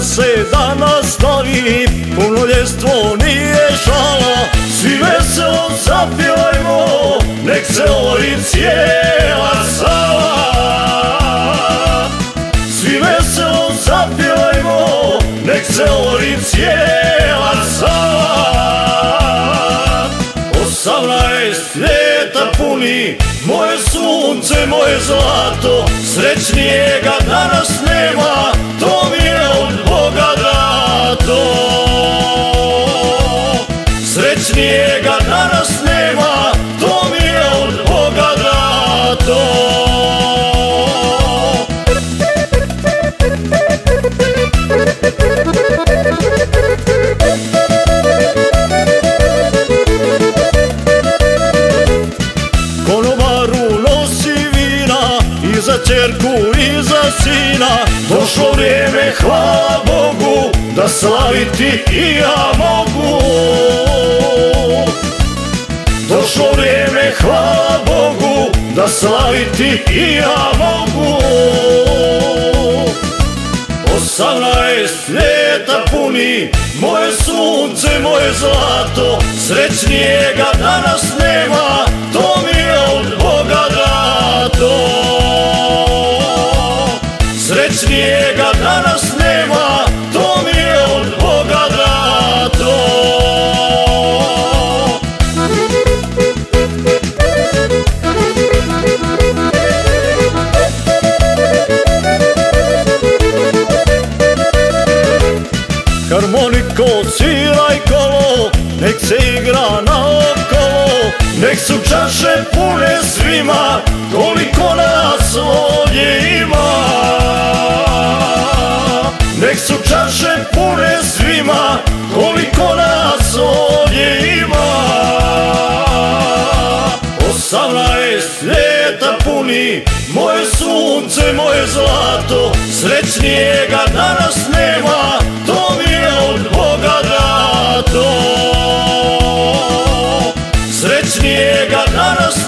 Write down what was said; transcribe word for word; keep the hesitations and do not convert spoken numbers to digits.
se danas slavi, punoljetstvo nije šala. Svi veselo zapjevajmo, nek se ori cijela Sava. Svi veselo zapjevajmo, nek se ori cijela Sava. Osamnaest ljeta puni, moje sunce, moje zlato, srećnijega danas nema, to mi je od Boga dato. Srećnijega danas nema, to mi je od Boga dato. Konobaru nosi vina, i za ćerku i za sina. Došlo vrijeme, hvala Bogu, da slaviti i ja mogu. Došlo vrijeme, hvala Bogu, da slaviti i ja mogu. Osamnaest ljeta puni, moje sunce, moje zlato, srećnijega danas nema, to mi je od Boga dato. Srećnijega danas nema, to mi je od Boga dato. Harmoniko, sviraj kolo, nek se igra naokolo, nek su čaše pune svima, koliko nas ovdje ima. Nek su čaše pune svima, koliko nas ovdje ima. Osamnaest ljeta puni, moje sunce, moje zlato, srećnijega danas nema, to mi je od Boga dato. Srećnijega danas